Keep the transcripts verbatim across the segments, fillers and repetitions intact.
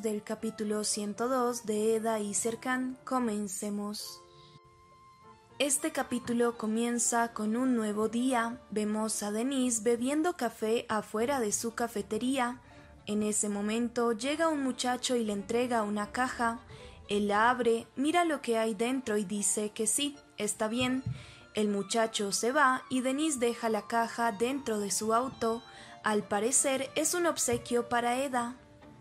del capítulo ciento dos de Eda y Serkan. Comencemos. Este capítulo comienza con un nuevo día. Vemos a Denise bebiendo café afuera de su cafetería. En ese momento llega un muchacho y le entrega una caja. Él la abre, mira lo que hay dentro y dice que sí, está bien. El muchacho se va y Denise deja la caja dentro de su auto. Al parecer es un obsequio para Eda.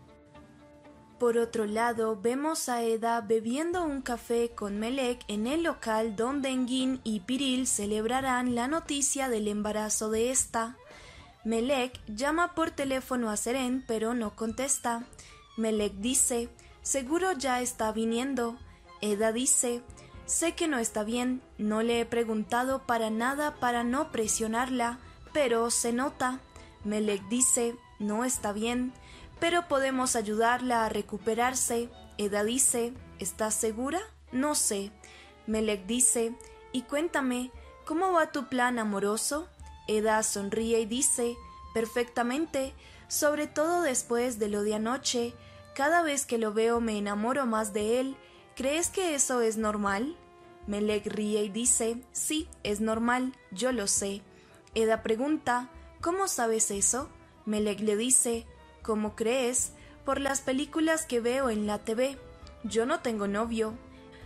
Por otro lado, vemos a Eda bebiendo un café con Melek en el local donde Engin y Piril celebrarán la noticia del embarazo de esta. Melek llama por teléfono a Seren pero no contesta. Melek dice, seguro ya está viniendo. Eda dice, sé que no está bien, no le he preguntado para nada para no presionarla, pero se nota. Melek dice, no está bien, pero podemos ayudarla a recuperarse. Eda dice, ¿estás segura? No sé. Melek dice, y cuéntame, ¿cómo va tu plan amoroso? Eda sonríe y dice, perfectamente, sobre todo después de lo de anoche. Cada vez que lo veo me enamoro más de él. ¿Crees que eso es normal? Melek ríe y dice, sí, es normal, yo lo sé. Eda pregunta, ¿cómo sabes eso? Melek le dice, ¿cómo crees? Por las películas que veo en la T V. Yo no tengo novio.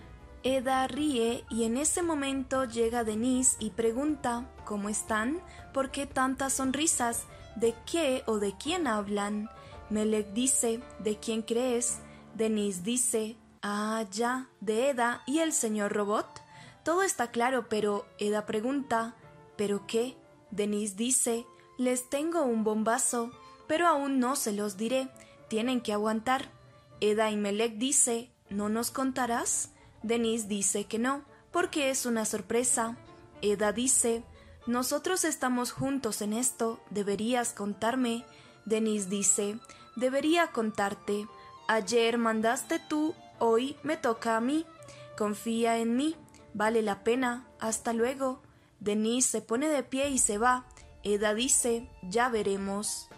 Eda ríe y en ese momento llega Denise y pregunta, ¿cómo están? ¿Por qué tantas sonrisas? ¿De qué o de quién hablan? Melek dice, ¿de quién crees? Denise dice, ah, ya, de Eda y el señor Robot. Todo está claro, pero Eda pregunta, ¿pero qué? Denise dice, les tengo un bombazo, pero aún no se los diré, tienen que aguantar. Eda y Melek dice, ¿no nos contarás? Denise dice que no, porque es una sorpresa. Eda dice, nosotros estamos juntos en esto, deberías contarme. Denise dice, debería contarte. Ayer mandaste tú, hoy me toca a mí. Confía en mí, vale la pena, hasta luego. Denise se pone de pie y se va. Eda dice, ya veremos.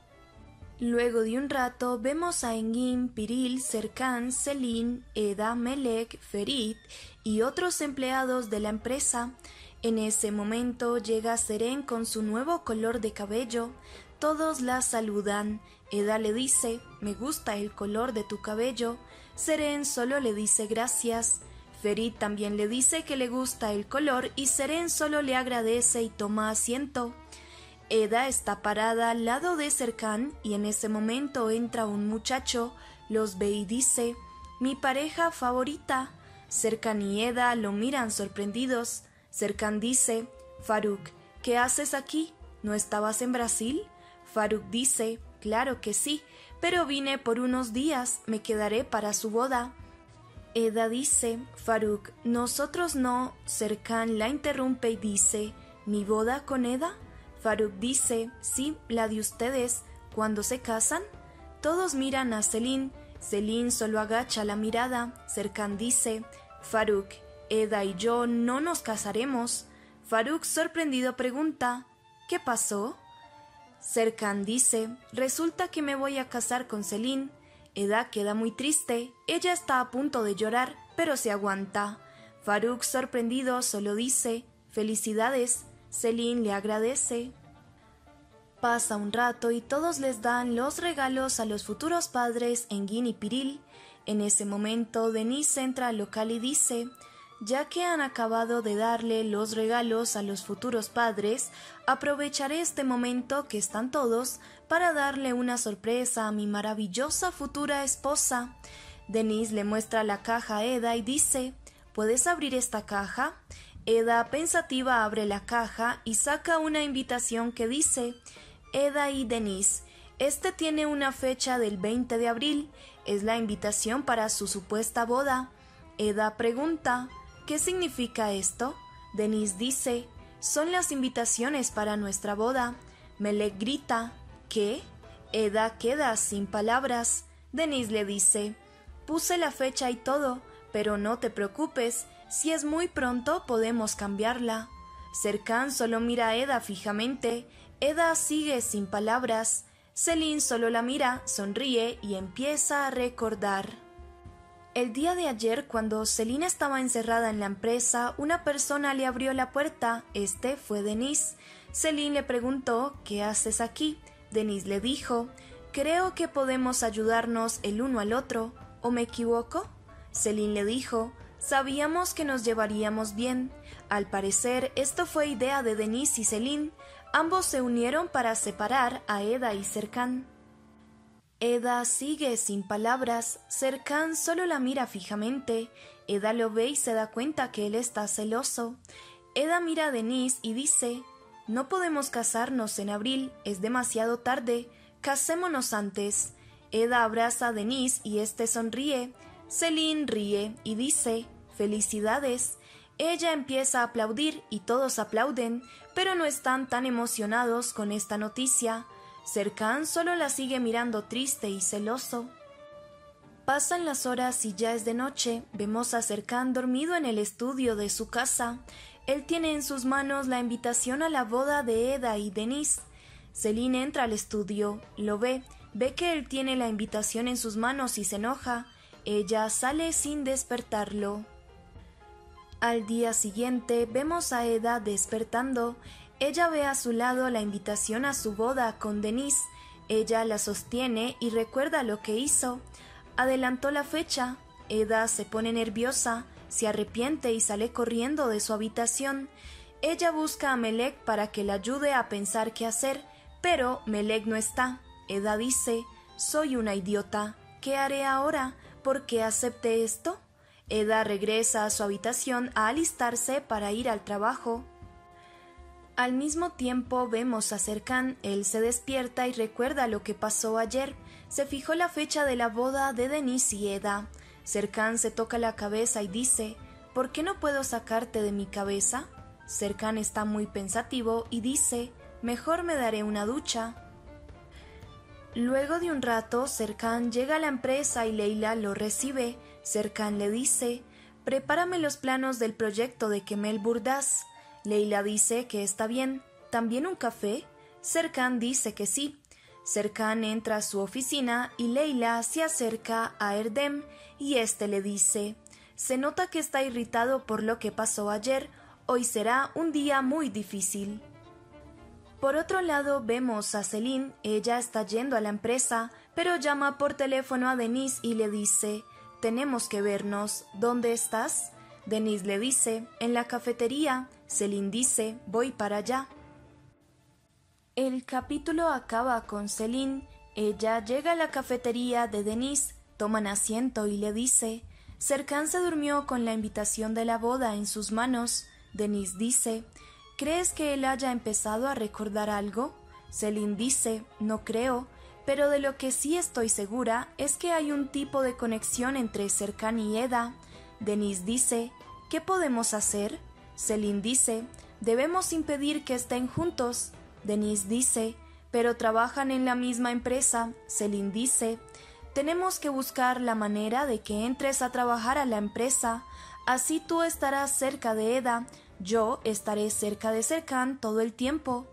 Luego de un rato vemos a Engin, Piril, Serkan, Selin, Eda, Melek, Ferit y otros empleados de la empresa. En ese momento llega Seren con su nuevo color de cabello. Todos la saludan. Eda le dice, me gusta el color de tu cabello. Seren solo le dice gracias. Ferit también le dice que le gusta el color y Seren solo le agradece y toma asiento. Eda está parada al lado de Serkan y en ese momento entra un muchacho, los ve y dice, mi pareja favorita. Serkan y Eda lo miran sorprendidos. Serkan dice, Faruk, ¿qué haces aquí? ¿No estabas en Brasil? Faruk dice, claro que sí, pero vine por unos días, me quedaré para su boda. Eda dice, Faruk, nosotros no. Serkan la interrumpe y dice, ¿mi boda con Eda? Faruk dice, sí, la de ustedes. ¿Cuándo se casan? Todos miran a Selin. Selin solo agacha la mirada. Serkan dice, Faruk, Eda y yo no nos casaremos. Faruk sorprendido pregunta, ¿qué pasó? Serkan dice, resulta que me voy a casar con Selin. Eda queda muy triste. Ella está a punto de llorar, pero se aguanta. Faruk sorprendido solo dice, felicidades. Selin le agradece. Pasa un rato y todos les dan los regalos a los futuros padres Engin y Piril. En ese momento Denise entra al local y dice, ya que han acabado de darle los regalos a los futuros padres, aprovecharé este momento que están todos para darle una sorpresa a mi maravillosa futura esposa. Denise le muestra la caja a Eda y dice, ¿puedes abrir esta caja? Eda, pensativa, abre la caja y saca una invitación que dice, Eda y Denise, este tiene una fecha del veinte de abril, es la invitación para su supuesta boda. Eda pregunta, ¿qué significa esto? Denise dice, son las invitaciones para nuestra boda. Melek grita, ¿qué? Eda queda sin palabras. Denise le dice, puse la fecha y todo, pero no te preocupes, si es muy pronto podemos cambiarla. Serkan solo mira a Eda fijamente. Eda sigue sin palabras. Celine solo la mira, sonríe y empieza a recordar. El día de ayer, cuando Celine estaba encerrada en la empresa, una persona le abrió la puerta. Este fue Denise. Celine le preguntó: ¿qué haces aquí? Denise le dijo: creo que podemos ayudarnos el uno al otro. ¿O me equivoco? Celine le dijo: sabíamos que nos llevaríamos bien. Al parecer, esto fue idea de Denise y Celine. Ambos se unieron para separar a Eda y Serkan. Eda sigue sin palabras. Serkan solo la mira fijamente. Eda lo ve y se da cuenta que él está celoso. Eda mira a Denise y dice: no podemos casarnos en abril, es demasiado tarde. Casémonos antes. Eda abraza a Denise y este sonríe. Celine ríe y dice: felicidades. Ella empieza a aplaudir y todos aplauden, pero no están tan emocionados con esta noticia. Serkan solo la sigue mirando triste y celoso. Pasan las horas y ya es de noche. Vemos a Serkan dormido en el estudio de su casa. Él tiene en sus manos la invitación a la boda de Eda y Denise. Celine entra al estudio, lo ve, ve que él tiene la invitación en sus manos y se enoja. Ella sale sin despertarlo. Al día siguiente vemos a Eda despertando. Ella ve a su lado la invitación a su boda con Denise. Ella la sostiene y recuerda lo que hizo. Adelantó la fecha. Eda se pone nerviosa, se arrepiente y sale corriendo de su habitación. Ella busca a Melek para que la ayude a pensar qué hacer, pero Melek no está. Eda dice: soy una idiota. ¿Qué haré ahora? ¿Por qué acepté esto? Eda regresa a su habitación a alistarse para ir al trabajo. Al mismo tiempo vemos a Serkan. Él se despierta y recuerda lo que pasó ayer. Se fijó la fecha de la boda de Denise y Eda. Serkan se toca la cabeza y dice: ¿por qué no puedo sacarte de mi cabeza? Serkan está muy pensativo y dice: mejor me daré una ducha. Luego de un rato, Serkan llega a la empresa y Leila lo recibe. Serkan le dice: prepárame los planos del proyecto de Kemel Burdas. Leila dice que está bien. ¿También un café? Serkan dice que sí. Serkan entra a su oficina y Leila se acerca a Erdem y este le dice: se nota que está irritado por lo que pasó ayer. Hoy será un día muy difícil. Por otro lado vemos a Celine. Ella está yendo a la empresa, pero llama por teléfono a Denise y le dice: tenemos que vernos. ¿Dónde estás? Denise le dice: en la cafetería. Celine dice: voy para allá. El capítulo acaba con Celine. Ella llega a la cafetería de Denise, toman asiento y le dice: Serkan se durmió con la invitación de la boda en sus manos. Denise dice: ¿crees que él haya empezado a recordar algo? Celine dice: no creo, pero de lo que sí estoy segura es que hay un tipo de conexión entre Serkan y Eda. Denise dice: ¿qué podemos hacer? Celine dice: debemos impedir que estén juntos. Denise dice: pero trabajan en la misma empresa. Celine dice: tenemos que buscar la manera de que entres a trabajar a la empresa. Así tú estarás cerca de Eda, yo estaré cerca de Serkan todo el tiempo.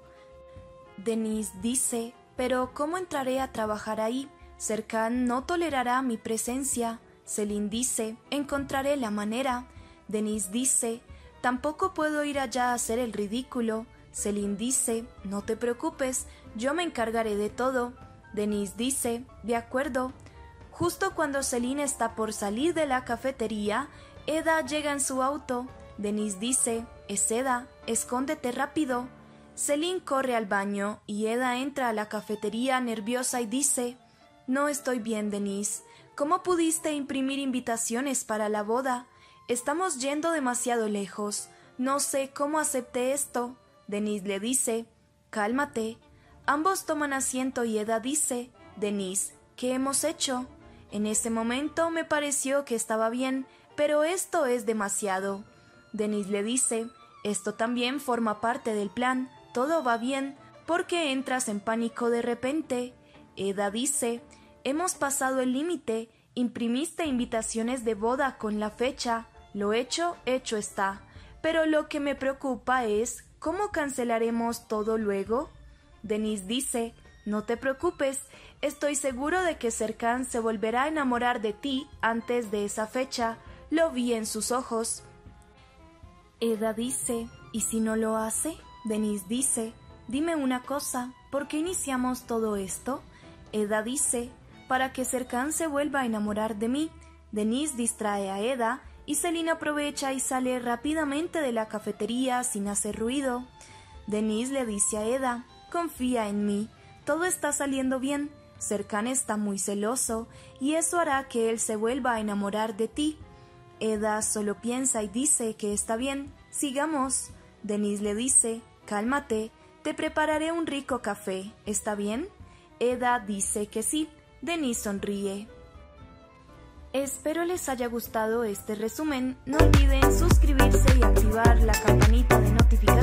Denise dice: pero ¿cómo entraré a trabajar ahí? Serkan no tolerará mi presencia. Celine dice: encontraré la manera. Denise dice: tampoco puedo ir allá a hacer el ridículo. Celine dice: no te preocupes, yo me encargaré de todo. Denise dice: de acuerdo. Justo cuando Celine está por salir de la cafetería, Eda llega en su auto. Denise dice: es Eda, escóndete rápido. Celine corre al baño y Eda entra a la cafetería nerviosa y dice: no estoy bien, Denise. ¿Cómo pudiste imprimir invitaciones para la boda? Estamos yendo demasiado lejos. No sé cómo acepté esto. Denise le dice: cálmate. Ambos toman asiento y Eda dice: Denise, ¿qué hemos hecho? En ese momento me pareció que estaba bien, pero esto es demasiado. Denise le dice: esto también forma parte del plan. Todo va bien. ¿Por qué entras en pánico de repente? Eda dice: hemos pasado el límite. Imprimiste invitaciones de boda con la fecha. Lo hecho, hecho está. Pero lo que me preocupa es ¿cómo cancelaremos todo luego? Denise dice: No te preocupes, estoy seguro de que Serkan se volverá a enamorar de ti antes de esa fecha. Lo vi en sus ojos. Eda dice, ¿y si no lo hace? Denise dice, dime una cosa, ¿por qué iniciamos todo esto? Eda dice, para que Serkan se vuelva a enamorar de mí. Denise distrae a Eda y Selina aprovecha y sale rápidamente de la cafetería sin hacer ruido. Denise le dice a Eda, confía en mí, todo está saliendo bien, Serkan está muy celoso y eso hará que él se vuelva a enamorar de ti. Eda solo piensa y dice que está bien, sigamos. Denise le dice, cálmate, te prepararé un rico café, ¿está bien? Eda dice que sí. Denise sonríe. Espero les haya gustado este resumen. No olviden suscribirse y activar la campanita de notificaciones